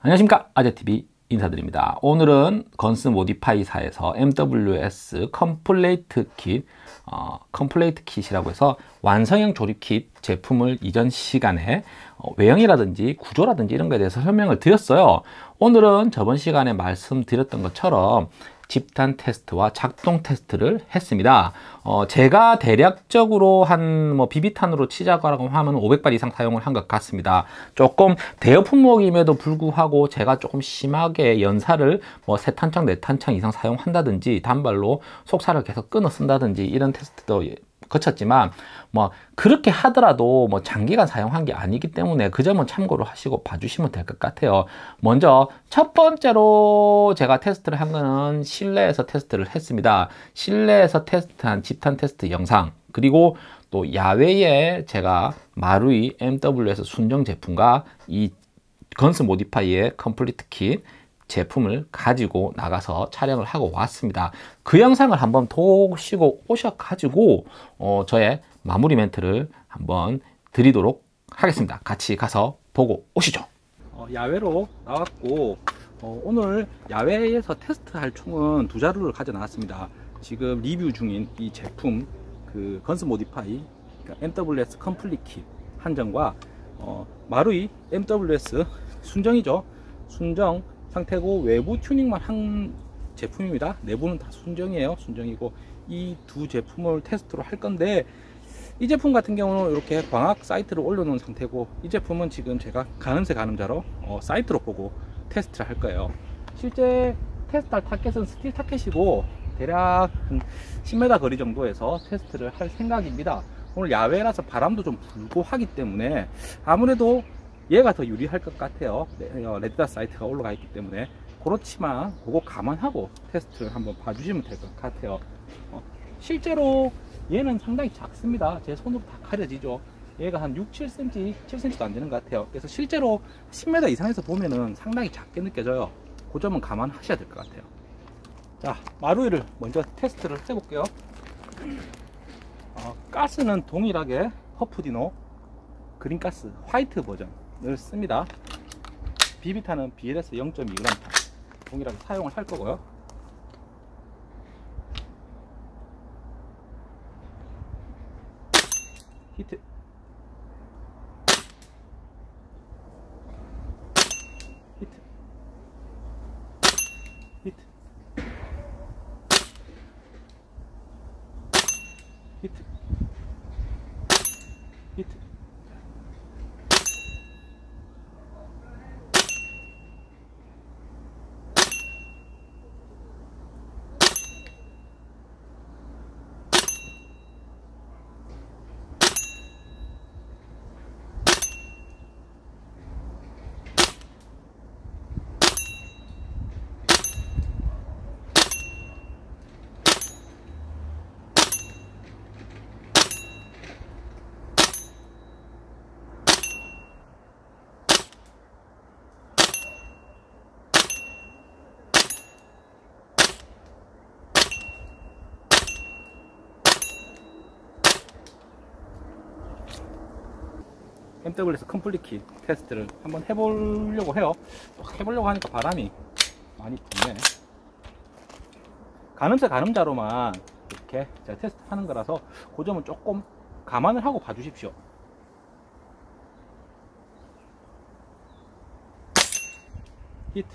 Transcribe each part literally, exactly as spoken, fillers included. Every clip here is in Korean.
안녕하십니까, 아재티비 인사드립니다. 오늘은 건스 모디파이사에서 엠더블유에스 컴플레이트 킷, 어, 컴플레이트 킷이라고 해서 완성형 조립 킷 제품을 이전 시간에 어, 외형이라든지 구조라든지 이런 거에 대해서 설명을 드렸어요. 오늘은 저번 시간에 말씀드렸던 것처럼 집단 테스트와 작동 테스트를 했습니다. 어, 제가 대략적으로 한 뭐 비비탄으로 치자고 하면 오백 발 이상 사용을 한 것 같습니다. 조금 대여 품목임에도 불구하고 제가 조금 심하게 연사를 뭐 세 탄창, 네 탄창 이상 사용한다든지 단발로 속살을 계속 끊어 쓴다든지 이런 테스트도 거쳤지만 뭐 그렇게 하더라도 뭐 장기간 사용한 게 아니기 때문에 그 점은 참고로 하시고 봐주시면 될 것 같아요. 먼저 첫 번째로 제가 테스트를 한 거는 실내에서 테스트를 했습니다. 실내에서 테스트한 집단 테스트 영상, 그리고 또 야외에 제가 마루이 엠더블유에스 순정 제품과 이 건스 모디파이의 컴플리트 킷 제품을 가지고 나가서 촬영을 하고 왔습니다. 그 영상을 한번 보시고 오셔가지고 어, 저의 마무리 멘트를 한번 드리도록 하겠습니다. 같이 가서 보고 오시죠. 어, 야외로 나왔고 어, 오늘 야외에서 테스트할 총은 두 자루를 가져 나왔습니다. 지금 리뷰 중인 이 제품 그 건스 모디파이 그러니까 엠더블유에스 컴플리트 킷 한정과 어, 마루이 엠더블유에스 순정이죠. 순정 상태고 외부 튜닝만 한 제품입니다. 내부는 다 순정이에요. 순정이고 이 두 제품을 테스트로 할 건데, 이 제품 같은 경우는 이렇게 광학 사이트를 올려놓은 상태고, 이 제품은 지금 제가 가늠쇠 가늠자로 어, 사이트로 보고 테스트를 할 거예요. 실제 테스트할 타켓은 스틸 타켓이고 대략 한 십 미터 거리 정도에서 테스트를 할 생각입니다. 오늘 야외라서 바람도 좀 불고 하기 때문에 아무래도 얘가 더 유리할 것 같아요. 레드닷 사이트가 올라가 있기 때문에. 그렇지만 그거 감안하고 테스트를 한번 봐주시면 될 것 같아요. 어, 실제로 얘는 상당히 작습니다. 제 손으로 다 가려지죠. 얘가 한 육, 칠 센티미터, 칠 센티미터도 안 되는 것 같아요. 그래서 실제로 십 미터 이상에서 보면은 상당히 작게 느껴져요. 그 점은 감안하셔야 될 것 같아요. 자, 마루이를 먼저 테스트를 해볼게요. 어, 가스는 동일하게 허프디노 그린가스 화이트 버전을 씁니다. 비비탄은 비엘에스 영 점 이 그램 동일하게 사용을 할 거고요. 히트, 히트, 히트, 히트, 히트. 엠더블유에스 컴플리트 킷 테스트를 한번 해보려고 해요. 또 해보려고 하니까 바람이 많이 부네. 가늠쇠 가늠자로만 이렇게 제가 테스트 하는 거라서 그 점은 조금 감안을 하고 봐주십시오. 히트,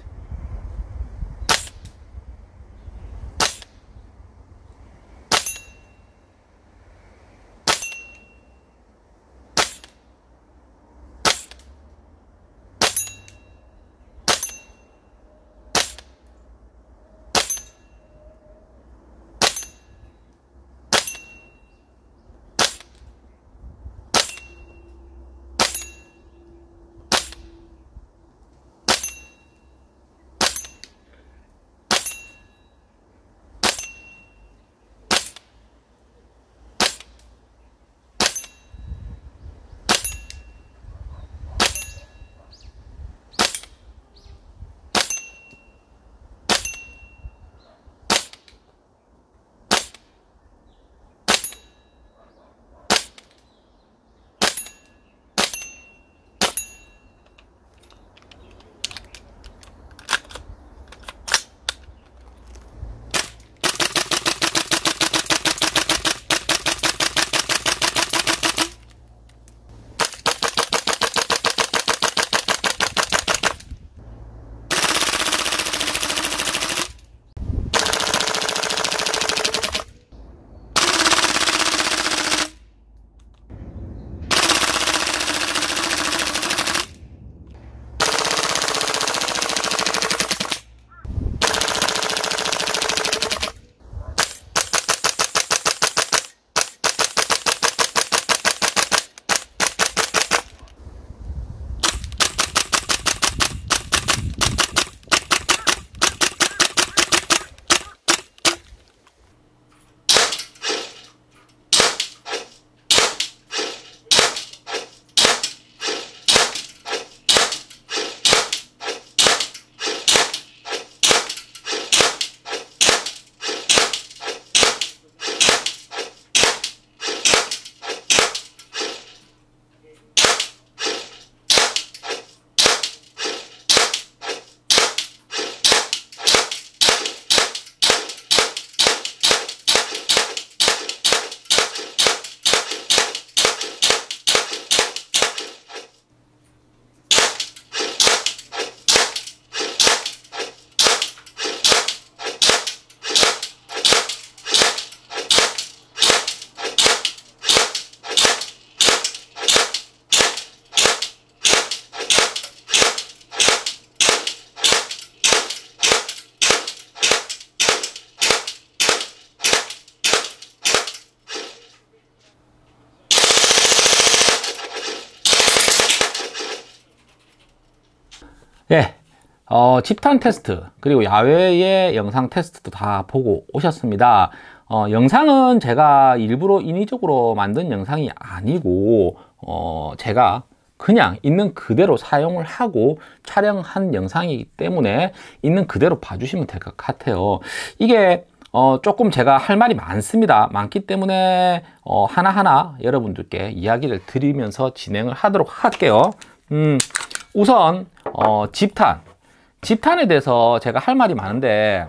어, 집탄 테스트 그리고 야외의 영상 테스트도 다 보고 오셨습니다. 어, 영상은 제가 일부러 인위적으로 만든 영상이 아니고 어, 제가 그냥 있는 그대로 사용을 하고 촬영한 영상이기 때문에 있는 그대로 봐주시면 될 것 같아요. 이게 어, 조금 제가 할 말이 많습니다. 많기 때문에 어, 하나하나 여러분들께 이야기를 드리면서 진행을 하도록 할게요. 음, 우선 어, 집탄 집탄에 대해서 제가 할 말이 많은데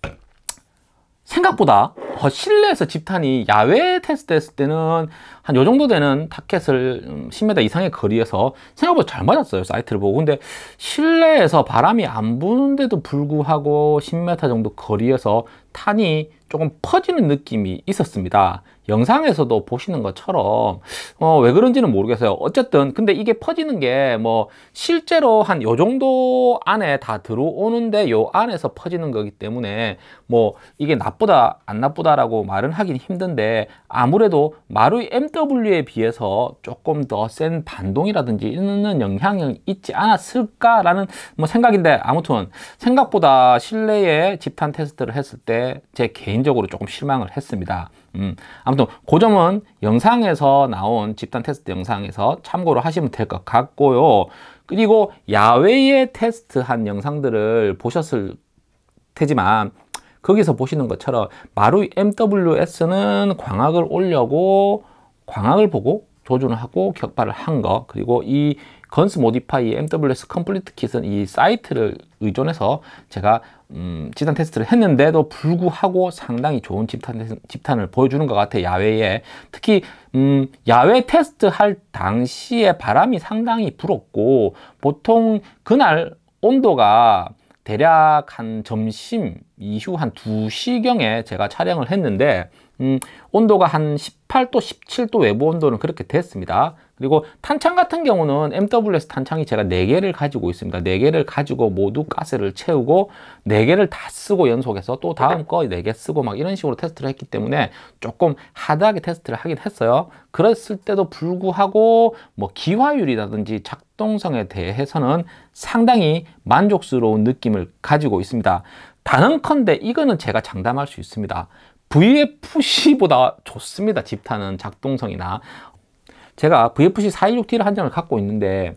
생각보다 어, 실내에서 집탄이 야외 테스트 했을 때는 한 요 정도 되는 타켓을 십 미터 이상의 거리에서 생각보다 잘 맞았어요. 사이트를 보고. 근데 실내에서 바람이 안 부는데도 불구하고 십 미터 정도 거리에서 탄이 조금 퍼지는 느낌이 있었습니다. 영상에서도 보시는 것처럼 어, 왜 그런지는 모르겠어요. 어쨌든 근데 이게 퍼지는 게 뭐 실제로 한 요 정도 안에 다 들어오는데 요 안에서 퍼지는 거기 때문에 뭐 이게 나쁘다 안 나쁘다라고 말은 하긴 힘든데 아무래도 마루이 엠더블유에 비해서 조금 더 센 반동이라든지 이런 영향이 있지 않았을까라는 뭐 생각인데 아무튼 생각보다 실내에 집탄 테스트를 했을 때 제 개인적으로 조금 실망을 했습니다. 음, 아무튼 그 점은 영상에서 나온 집탄 테스트 영상에서 참고로 하시면 될 것 같고요. 그리고 야외에 테스트한 영상들을 보셨을 테지만 거기서 보시는 것처럼 마루이 엠더블유에스는 광학을 올려고 광학을 보고 조준을 하고 격발을 한 거, 그리고 이 건스 모디파이 엠더블유에스 컴플리트 킷은 이 사이트를 의존해서 제가 음, 집탄 테스트를 했는데도 불구하고 상당히 좋은 집탄, 집탄을 보여주는 것 같아요. 야외에 특히 음, 야외 테스트 할 당시에 바람이 상당히 불었고 보통 그날 온도가 대략 한 점심 이후 한 두 시경에 제가 촬영을 했는데 음, 온도가 한 십팔 도, 십칠 도 외부 온도는 그렇게 됐습니다. 그리고 탄창 같은 경우는 엠더블유에스 탄창이 제가 네 개를 가지고 있습니다. 네 개를 가지고 모두 가스를 채우고 네 개를 다 쓰고 연속해서 또 다음 거 네 개 쓰고 막 이런 식으로 테스트를 했기 때문에 조금 하드하게 테스트를 하긴 했어요. 그랬을 때도 불구하고 뭐 기화율이라든지 작동성에 대해서는 상당히 만족스러운 느낌을 가지고 있습니다. 단언컨대 이거는 제가 장담할 수 있습니다. 브이에프씨보다 좋습니다. 집탄은 작동성이나. 제가 브이에프씨 사백십육 티를 한 장을 갖고 있는데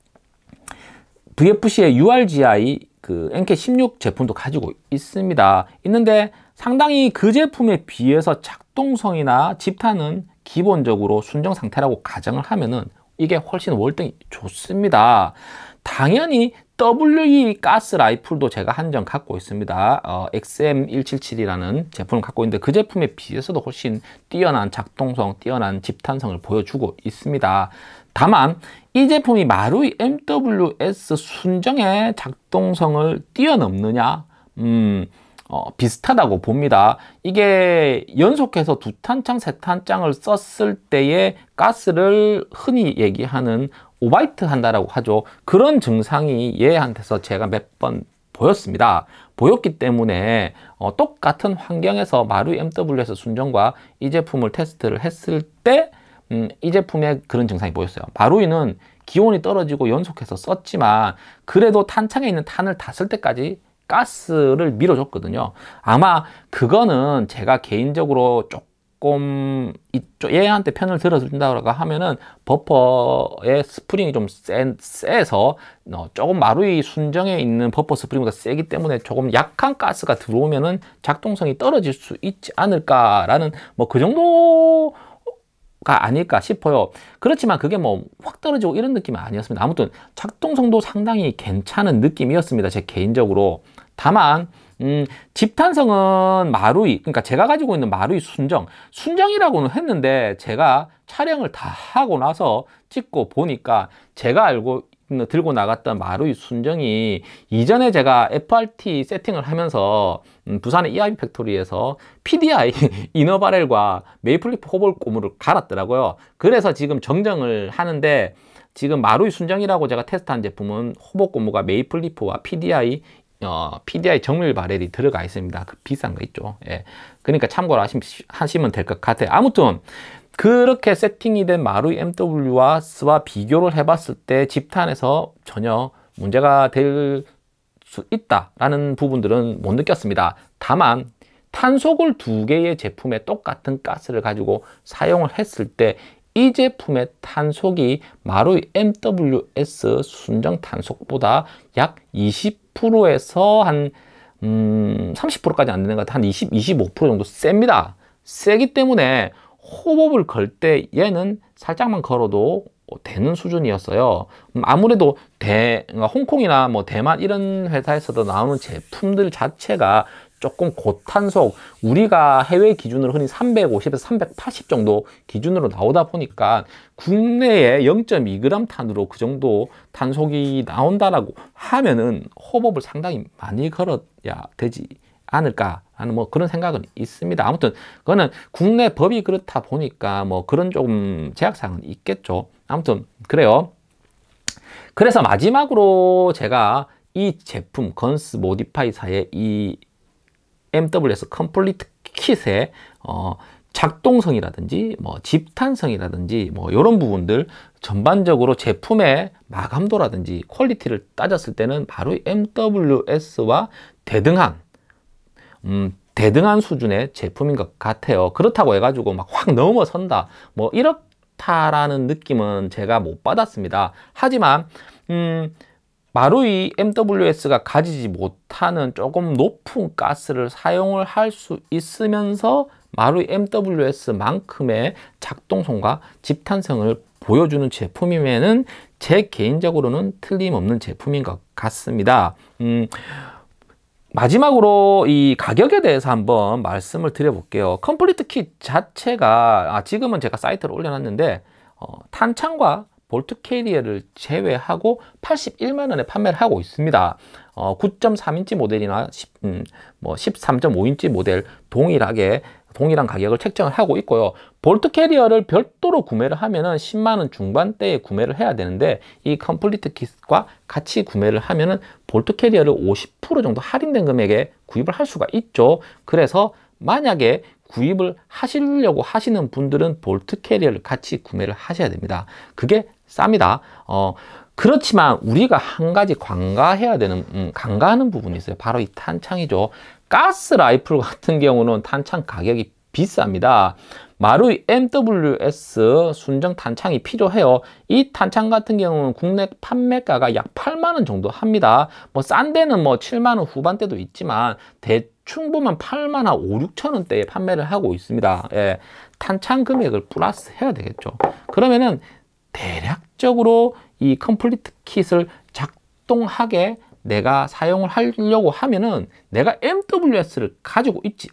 브이에프씨의 유알지아이 그 엠케이 십육 제품도 가지고 있습니다. 있는데 상당히 그 제품에 비해서 작동성이나 집탄은 기본적으로 순정 상태라고 가정을 하면은 이게 훨씬 월등히 좋습니다. 당연히 더블유이 가스 라이플도 제가 한 장 갖고 있습니다. 어, 엑스엠 백칠십칠이라는 제품을 갖고 있는데 그 제품에 비해서도 훨씬 뛰어난 작동성, 뛰어난 집탄성을 보여주고 있습니다. 다만 이 제품이 마루이 엠더블유에스 순정의 작동성을 뛰어넘느냐? 음, 어, 비슷하다고 봅니다. 이게 연속해서 두 탄창, 세 탄창을 썼을 때의 가스를 흔히 얘기하는 오바이트 한다라고 하죠. 그런 증상이 얘한테서 제가 몇 번 보였습니다. 보였기 때문에 어, 똑같은 환경에서 마루이 엠더블유에스 순정과 이 제품을 테스트를 했을 때 음, 이 제품에 그런 증상이 보였어요. 마루이는 기온이 떨어지고 연속해서 썼지만 그래도 탄창에 있는 탄을 다 쓸 때까지 가스를 밀어줬거든요. 아마 그거는 제가 개인적으로 조금 이쪽 얘한테 편을 들어준다고 하면은 버퍼의 스프링이 좀 센, 세서 어, 조금 마루이 순정에 있는 버퍼 스프링보다 세기 때문에 조금 약한 가스가 들어오면은 작동성이 떨어질 수 있지 않을까라는 뭐 그 정도 가 아닐까 싶어요. 그렇지만 그게 뭐 확 떨어지고 이런 느낌은 아니었습니다. 아무튼 작동성도 상당히 괜찮은 느낌이었습니다. 제 개인적으로. 다만 음, 집탄성은 마루이, 그러니까 제가 가지고 있는 마루이 순정 순정이라고는 했는데 제가 촬영을 다 하고 나서 찍고 보니까 제가 알고 들고 나갔던 마루이 순정이 이전에 제가 에프알티 세팅을 하면서 음, 부산의 이아이비 팩토리에서 피디아이 이너바렐과 메이플리프 호볼 고무를 갈았더라고요. 그래서 지금 정정을 하는데 지금 마루이 순정이라고 제가 테스트한 제품은 호복 고무가 메이플리프와 피디아이 어, 피디아이 정밀 바렐이 들어가 있습니다. 그 비싼 거 있죠. 예. 그러니까 참고로 하시, 하시면 될 것 같아요. 아무튼 그렇게 세팅이 된 마루이 엠더블유에스와 비교를 해봤을 때 집탄에서 전혀 문제가 될 수 있다라는 부분들은 못 느꼈습니다. 다만 탄속을 두 개의 제품에 똑같은 가스를 가지고 사용을 했을 때 이 제품의 탄속이 마루이 엠더블유에스 순정 탄속보다 약 이십 퍼센트에서 한 음, 삼십 퍼센트까지 안 되는 것 같아요. 한 이십, 이십오 퍼센트 정도 셉니다. 세기 때문에 호흡을 걸 때 얘는 살짝만 걸어도 되는 수준이었어요. 아무래도 대, 홍콩이나 뭐 대만 이런 회사에서도 나오는 제품들 자체가 조금 고탄속, 우리가 해외 기준으로 흔히 삼백오십에서 삼백팔십 정도 기준으로 나오다 보니까 국내에 영 점 이 그램 탄으로 그 정도 탄속이 나온다라고 하면은 호흡을 상당히 많이 걸어야 되지 않을까 하는 뭐 그런 생각은 있습니다. 아무튼 그거는 국내 법이 그렇다 보니까 뭐 그런 조금 제약사항은 있겠죠. 아무튼 그래요. 그래서 마지막으로 제가 이 제품 건스 모디파이사의 이 엠더블유에스 컴플리트 킷의 어, 작동성이라든지 뭐 집탄성이라든지 뭐 이런 부분들 전반적으로 제품의 마감도라든지 퀄리티를 따졌을 때는 바로 엠더블유에스와 대등한 음, 대등한 수준의 제품인 것 같아요. 그렇다고 해가지고 막 확 넘어선다 뭐 이렇다라는 느낌은 제가 못 받았습니다. 하지만 음, 마루이 엠더블유에스가 가지지 못하는 조금 높은 가스를 사용을 할 수 있으면서 마루이 엠더블유에스만큼의 작동성과 집탄성을 보여주는 제품이면은 제 개인적으로는 틀림없는 제품인 것 같습니다. 음, 마지막으로 이 가격에 대해서 한번 말씀을 드려볼게요. 컴플리트 킷 자체가 아, 지금은 제가 사이트를 올려놨는데 어, 탄창과 볼트 캐리어를 제외하고 팔십일만 원에 판매를 하고 있습니다. 어, 구 점 삼 인치 모델이나 십, 음, 뭐 십삼 점 오 인치 모델 동일하게 동일한 가격을 책정을 하고 있고요. 볼트 캐리어를 별도로 구매를 하면은 십만 원 중반대에 구매를 해야 되는데 이 컴플리트 킷과 같이 구매를 하면은 볼트 캐리어를 오십 퍼센트 정도 할인된 금액에 구입을 할 수가 있죠. 그래서 만약에 구입을 하시려고 하시는 분들은 볼트 캐리어를 같이 구매를 하셔야 됩니다. 그게 쌉니다. 어, 그렇지만 우리가 한 가지 관가해야 되는, 음, 간과하는 부분이 있어요. 바로 이 탄창이죠. 가스 라이플 같은 경우는 탄창 가격이 비쌉니다. 마루이 엠더블유에스 순정 탄창이 필요해요. 이 탄창 같은 경우는 국내 판매가가 약 팔만 원 정도 합니다. 뭐 싼 데는 뭐 칠만 원 후반대도 있지만 대충 보면 팔만 원, 오, 육천 원대에 판매를 하고 있습니다. 예, 탄창 금액을 플러스 해야 되겠죠. 그러면은 대략적으로 이 컴플리트 킷을 작동하게 내가 사용을 하려고 하면은 내가 엠더블유에스를 가지고 있지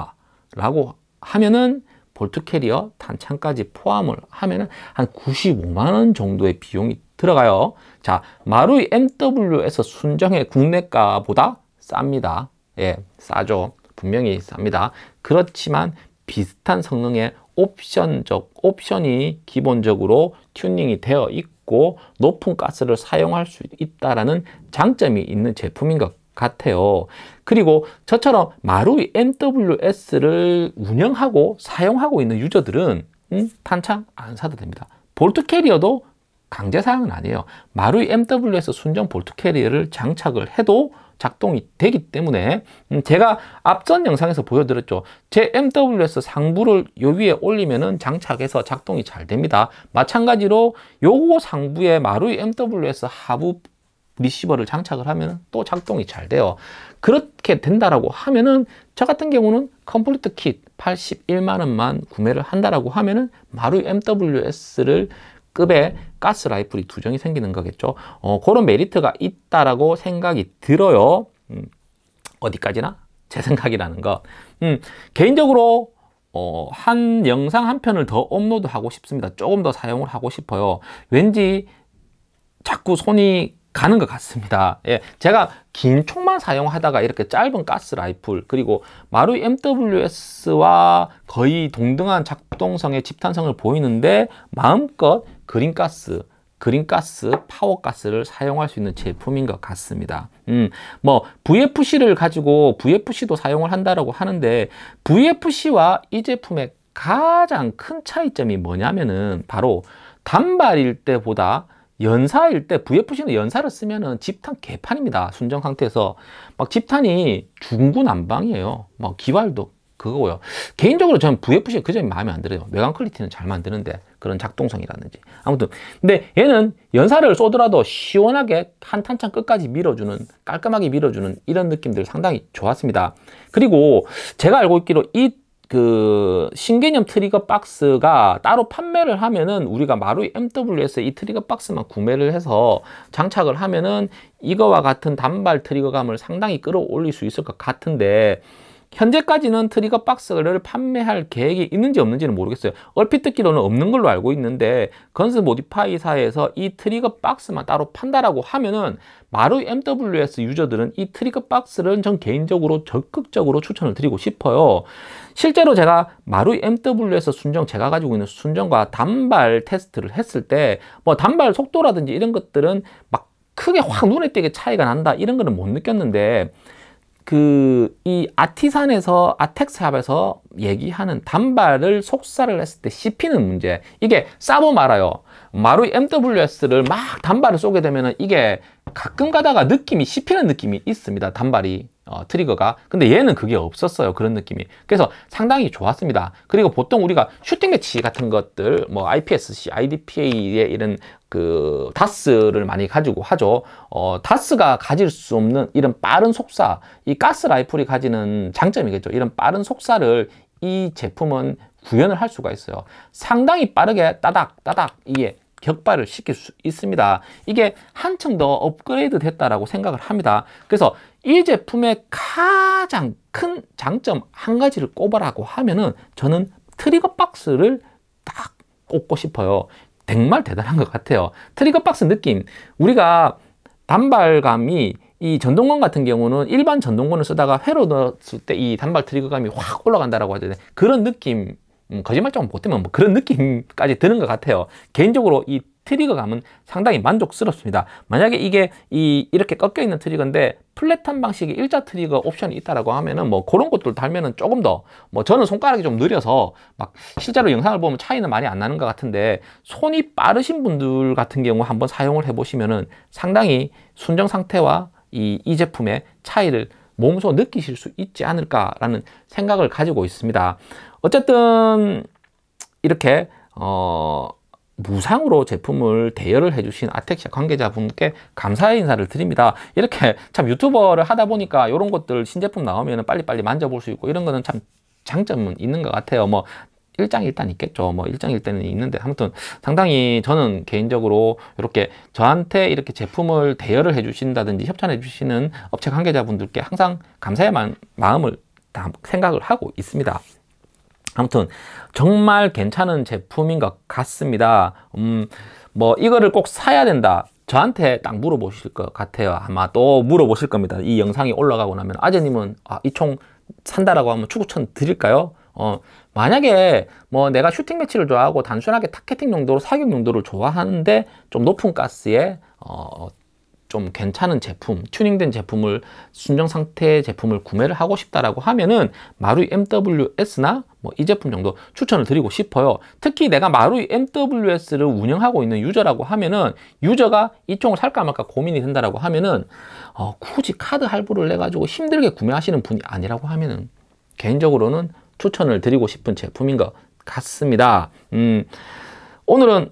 않다라고 하면은 볼트 캐리어 탄창까지 포함을 하면은 한 구십오만 원 정도의 비용이 들어가요. 자, 마루이 엠더블유에스 순정의 국내가보다 쌉니다. 예, 싸죠. 분명히 쌉니다. 그렇지만 비슷한 성능의 옵션적 옵션이 기본적으로 튜닝이 되어 있고 높은 가스를 사용할 수 있다라는 장점이 있는 제품인 것 같아요. 그리고 저처럼 마루이 엠더블유에스를 운영하고 사용하고 있는 유저들은 음, 탄창 안 사도 됩니다. 볼트 캐리어도 강제 사양은 아니에요. 마루이 엠더블유에스 순정 볼트 캐리어를 장착을 해도 작동이 되기 때문에 음, 제가 앞전 영상에서 보여드렸죠. 제 엠더블유에스 상부를 요 위에 올리면은 장착해서 작동이 잘 됩니다. 마찬가지로 요거 상부에 마루이 엠더블유에스 하부 리시버를 장착을 하면 또 작동이 잘 돼요. 그렇게 된다라고 하면은 저 같은 경우는 컴플리트 킷 팔십일만 원만 구매를 한다라고 하면은 마루이 엠더블유에스를 급의 가스 라이플이 두 정이 생기는 거겠죠. 어, 그런 메리트가 있다라고 생각이 들어요. 음, 어디까지나 제 생각이라는 거. 음, 개인적으로 어, 한 영상 한 편을 더 업로드하고 싶습니다. 조금 더 사용을 하고 싶어요. 왠지 자꾸 손이 가는 것 같습니다. 예, 제가 긴 총만 사용하다가 이렇게 짧은 가스 라이플 그리고 마루이 엠더블유에스와 거의 동등한 작동성의 집탄성을 보이는데 마음껏 그린가스, 그린가스, 파워가스를 사용할 수 있는 제품인 것 같습니다. 음, 뭐 브이에프씨를 가지고 브이에프씨도 사용을 한다라고 하는데 브이에프씨와 이 제품의 가장 큰 차이점이 뭐냐면은 바로 단발일 때보다 연사일 때 브이에프씨는 연사를 쓰면은 집탄 개판입니다. 순정 상태에서 막 집탄이 중구난방이에요. 막 기발도 그거고요. 개인적으로 저는 브이에프씨가 그 점이 마음에 안 들어요. 메간 퀄리티는 잘 만드는데 그런 작동성이라든지. 아무튼 근데 얘는 연사를 쏘더라도 시원하게 한 탄창 끝까지 밀어주는, 깔끔하게 밀어주는 이런 느낌들 상당히 좋았습니다. 그리고 제가 알고 있기로 이 그 신개념 트리거 박스가 따로 판매를 하면은 우리가 마루이 엠더블유에스 이 트리거 박스만 구매를 해서 장착을 하면은 이거와 같은 단발 트리거감을 상당히 끌어올릴 수 있을 것 같은데, 현재까지는 트리거 박스를 판매할 계획이 있는지 없는지는 모르겠어요. 얼핏 듣기로는 없는 걸로 알고 있는데, 건스 모디파이사에서 이 트리거 박스만 따로 판다라고 하면은 마루이 엠더블유에스 유저들은 이 트리거 박스를 전 개인적으로 적극적으로 추천을 드리고 싶어요. 실제로 제가 마루이 엠더블유에스 순정, 제가 가지고 있는 순정과 단발 테스트를 했을 때 뭐 단발 속도라든지 이런 것들은 막 크게 확 눈에 띄게 차이가 난다 이런 거는 못 느꼈는데, 그 이 아티산에서 아텍스합에서 얘기하는 단발을 속사를 했을 때 씹히는 문제, 이게 싸보 말아요. 마루이 엠더블유에스를 막 단발을 쏘게 되면은 이게 가끔 가다가 느낌이 씹히는 느낌이 있습니다. 단발이 어, 트리거가. 근데 얘는 그게 없었어요. 그런 느낌이. 그래서 상당히 좋았습니다. 그리고 보통 우리가 슈팅 매치 같은 것들, 뭐 아이피에스씨, 아이디피에이의 이런 그 다스를 많이 가지고 하죠. 어, 다스가 가질 수 없는 이런 빠른 속사, 이 가스 라이플이 가지는 장점이겠죠. 이런 빠른 속사를 이 제품은 구현을 할 수가 있어요. 상당히 빠르게 따닥 따닥 이게 격발을 시킬 수 있습니다. 이게 한층 더 업그레이드 됐다라고 생각을 합니다. 그래서 이 제품의 가장 큰 장점 한 가지를 꼽으라고 하면은 저는 트리거 박스를 딱 꼽고 싶어요. 정말 대단한 것 같아요. 트리거 박스 느낌, 우리가 단발감이 이 전동건 같은 경우는 일반 전동건을 쓰다가 회로 넣었을 때 이 단발 트리거감이 확 올라간다라고 하잖아요. 그런 느낌, 음, 거짓말 좀 못하면 뭐 그런 느낌까지 드는 것 같아요. 개인적으로 이 트리거감은 상당히 만족스럽습니다. 만약에 이게 이 이렇게 꺾여 있는 트리거인데 플랫한 방식의 일자 트리거 옵션이 있다라고 하면은 뭐 그런 것들 달면은 조금 더, 뭐 저는 손가락이 좀 느려서 막 실제로 영상을 보면 차이는 많이 안 나는 것 같은데, 손이 빠르신 분들 같은 경우 한번 사용을 해 보시면은 상당히 순정 상태와 이, 이 제품의 차이를 몸소 느끼실 수 있지 않을까라는 생각을 가지고 있습니다. 어쨌든 이렇게 어 무상으로 제품을 대여를 해주신 아텍시아 관계자분께 감사의 인사를 드립니다. 이렇게 참 유튜버를 하다 보니까 이런 것들 신제품 나오면 빨리빨리 만져볼 수 있고 이런 거는 참 장점은 있는 것 같아요. 뭐 일장일단 있겠죠. 뭐 일장일단은 있는데, 아무튼 상당히 저는 개인적으로 이렇게 저한테 이렇게 제품을 대여를 해주신다든지 협찬해 주시는 업체 관계자분들께 항상 감사의 마음을 다 생각을 하고 있습니다. 아무튼 정말 괜찮은 제품인 것 같습니다. 음, 뭐 이거를 꼭 사야 된다, 저한테 딱 물어보실 것 같아요. 아마 또 물어보실 겁니다. 이 영상이 올라가고 나면 아재님은 아, 이 총 산다라고 하면 추천 드릴까요? 어, 만약에 뭐 내가 슈팅 매치를 좋아하고 단순하게 타겟팅 용도로 사격 용도를 좋아하는데 좀 높은 가스에 어, 좀 괜찮은 제품, 튜닝된 제품을, 순정 상태의 제품을 구매를 하고 싶다라고 하면은 마루이 엠더블유에스나 뭐 이 제품 정도 추천을 드리고 싶어요. 특히 내가 마루이 엠더블유에스를 운영하고 있는 유저라고 하면은, 유저가 이 총을 살까 말까 고민이 된다라고 하면은 어, 굳이 카드 할부를 내 가지고 힘들게 구매하시는 분이 아니라고 하면은 개인적으로는 추천을 드리고 싶은 제품인 것 같습니다. 음, 오늘은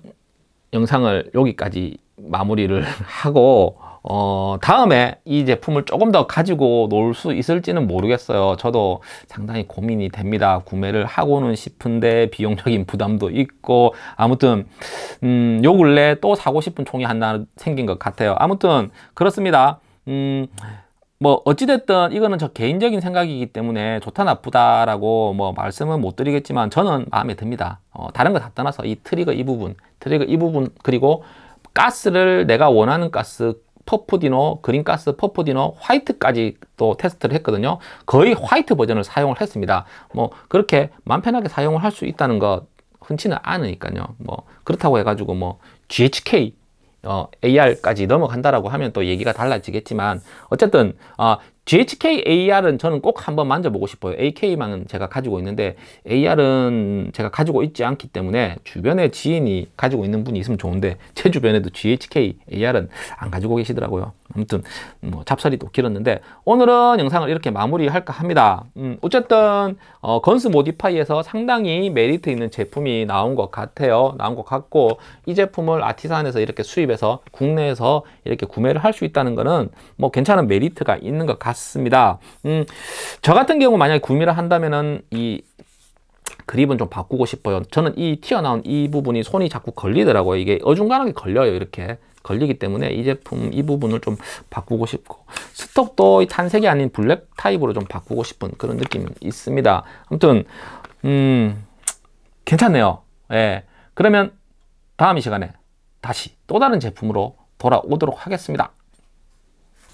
영상을 여기까지 마무리를 하고 어, 다음에 이 제품을 조금 더 가지고 놀 수 있을지는 모르겠어요. 저도 상당히 고민이 됩니다. 구매를 하고는 싶은데 비용적인 부담도 있고, 아무튼 음, 요 근래 또 사고 싶은 총이 하나 생긴 것 같아요. 아무튼 그렇습니다. 음, 뭐 어찌됐든 이거는 저 개인적인 생각이기 때문에 좋다 나쁘다라고 뭐 말씀은 못 드리겠지만 저는 마음에 듭니다. 어, 다른 거 다 떠나서 이 트리거 이 부분, 트리거 이 부분, 그리고 가스를 내가 원하는 가스, 퍼프디노, 그린가스, 퍼프디노, 화이트까지 또 테스트를 했거든요. 거의 화이트 버전을 사용을 했습니다. 뭐 그렇게 마음 편하게 사용을 할 수 있다는 거 흔치는 않으니까요. 뭐 그렇다고 해가지고 뭐 지에이치케이 어, 에이알까지 넘어간다라고 하면 또 얘기가 달라지겠지만, 어쨌든 어, 지에이치케이 에이알은 저는 꼭 한번 만져보고 싶어요. 에이케이만은 제가 가지고 있는데 에이알은 제가 가지고 있지 않기 때문에 주변에 지인이 가지고 있는 분이 있으면 좋은데 제 주변에도 지에이치케이 에이알은 안 가지고 계시더라고요. 아무튼 뭐 잡설이 또 길었는데 오늘은 영상을 이렇게 마무리할까 합니다. 음, 어쨌든 어, 건스 모디파이에서 상당히 메리트 있는 제품이 나온 것 같아요. 나온 것 같고 이 제품을 아티산에서 이렇게 수입해서 국내에서 이렇게 구매를 할 수 있다는 거는 뭐 괜찮은 메리트가 있는 것 같습니다. 음, 저 같은 경우 만약에 구매를 한다면은 이 그립은 좀 바꾸고 싶어요. 저는 이 튀어나온 이 부분이 손이 자꾸 걸리더라고요. 이게 어중간하게 걸려요. 이렇게 걸리기 때문에 이 제품 이 부분을 좀 바꾸고 싶고 스톡도 탄색이 아닌 블랙 타입으로 좀 바꾸고 싶은 그런 느낌이 있습니다. 아무튼 음, 괜찮네요. 예. 그러면 다음 이 시간에 다시 또 다른 제품으로 돌아오도록 하겠습니다.